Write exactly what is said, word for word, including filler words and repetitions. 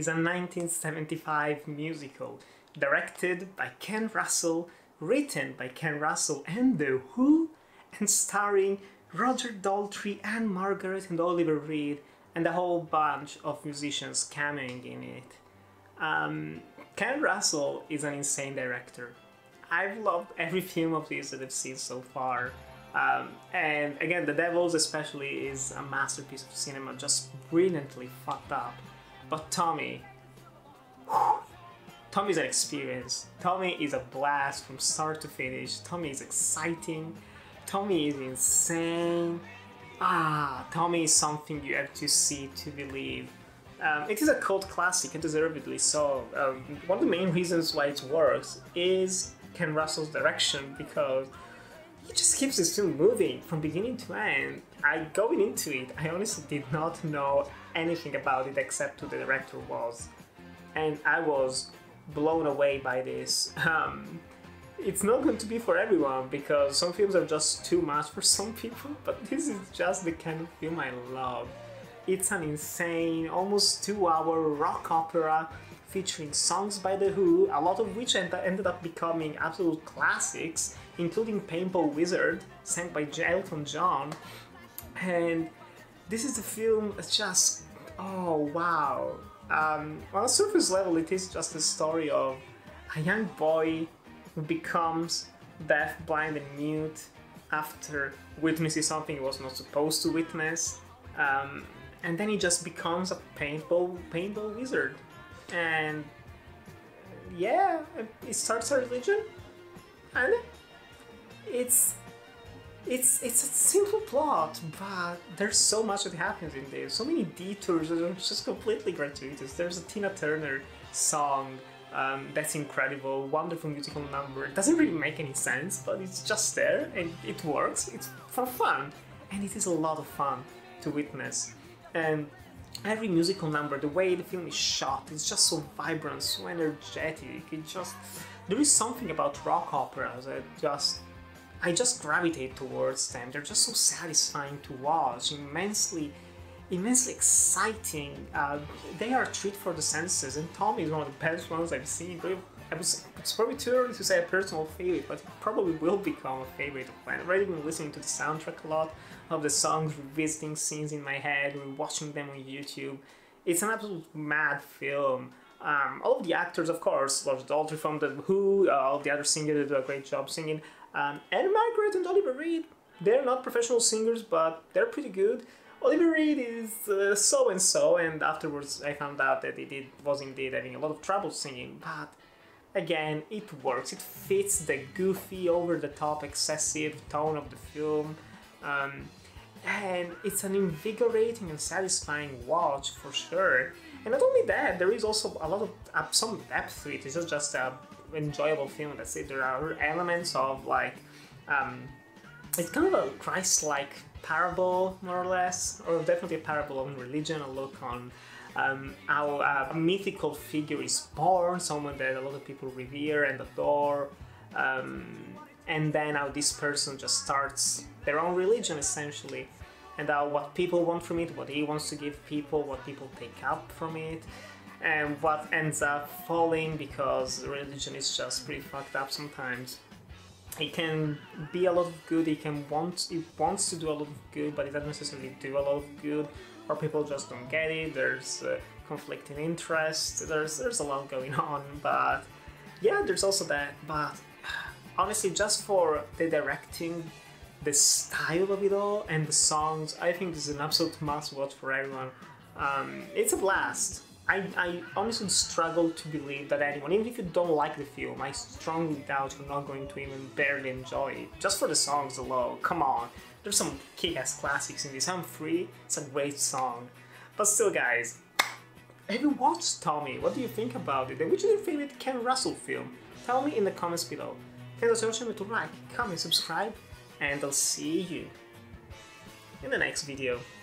is a nineteen seventy-five musical directed by Ken Russell, written by Ken Russell and The Who, and starring Roger Daltrey, Ann-Margret and Oliver Reed, and a whole bunch of musicians cameoing in it. Um, Ken Russell is an insane director. I've loved every film of his that I've seen so far. Um, and again, The Devils especially is a masterpiece of cinema, just brilliantly fucked up. But Tommy, whew, Tommy's an experience. Tommy is a blast from start to finish. Tommy is exciting. Tommy is insane. Ah, Tommy is something you have to see to believe. Um, it is a cult classic, and deservedly so. Um, one of the main reasons why it works is Ken Russell's direction, because he just keeps this film moving from beginning to end. I going into it, I honestly did not know anything about it except who the director was, and I was blown away by this. Um, it's not going to be for everyone, because some films are just too much for some people, but this is just the kind of film I love. It's an insane, almost two-hour rock opera featuring songs by The Who, a lot of which end ended up becoming absolute classics, including Paintball Wizard, sang by Elton John. And this is the film that's just, oh wow. Um, on a surface level, it is just the story of a young boy who becomes deaf, blind and mute after witnessing something he was not supposed to witness. Um, and then he just becomes a paintball, paintball wizard. And yeah, it starts a religion, and it's it's it's a simple plot, but there's so much that happens in this, so many detours that are just completely gratuitous. There's a Tina Turner song um, that's incredible, wonderful musical number. It doesn't really make any sense, but it's just there and it works. It's for fun, and it is a lot of fun to witness. And every musical number, the way the film is shot, it's just so vibrant, so energetic. It just, there is something about rock operas that just, I just gravitate towards them. They're just so satisfying to watch, immensely, immensely exciting. Uh, they are a treat for the senses, and Tommy is one of the best ones I've seen. But it was, it's probably too early to say a personal favorite, but it probably will become a favorite of mine. I've already been listening to the soundtrack a lot of the songs, revisiting scenes in my head, watching them on YouTube. It's an absolute mad film. Um, all of the actors, of course, Roger Daltrey from The Who, uh, all of the other singers do a great job singing. Um, Ann-Margret and Oliver Reed, they're not professional singers, but they're pretty good. Oliver Reed is uh, so-and-so, and afterwards I found out that he did, was indeed having a lot of trouble singing, but again, it works. It fits the goofy, over-the-top, excessive tone of the film. Um, and it's an invigorating and satisfying watch for sure. And not only that, there is also a lot of uh, some depth to it. It's not just an enjoyable film. That's it. There are elements of like, um, it's kind of a Christ-like parable, more or less, or definitely a parable on religion, a look on um, how uh, a mythical figure is born, someone that a lot of people revere and adore. Um, and then how this person just starts their own religion, essentially, and how what people want from it, what he wants to give people, what people take up from it, and what ends up falling because religion is just pretty fucked up sometimes. It can be a lot of good, it can want, it wants to do a lot of good, but it doesn't necessarily do a lot of good, or people just don't get it. There's uh, conflicting interest, there's, there's a lot going on, but yeah, there's also that, but honestly, just for the directing, the style of it all, and the songs, I think this is an absolute must-watch for everyone. Um, it's a blast. I, I honestly struggle to believe that anyone, even if you don't like the film, I strongly doubt you're not going to even barely enjoy it. Just for the songs alone, come on. There's some kick-ass classics in this. I'm Free, it's a great song. But still, guys, have you watched Tommy? What do you think about it? And which is your favorite Ken Russell film? Tell me in the comments below. Thanks so much to like, comment, subscribe, and I'll see you in the next video.